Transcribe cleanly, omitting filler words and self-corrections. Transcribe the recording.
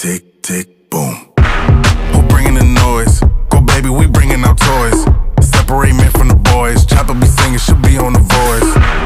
tick, tick, boom. Who bringing the noise? Go baby, we bringing our toys. Separate men from the boys. Chopper be singing, she'll be on the voice.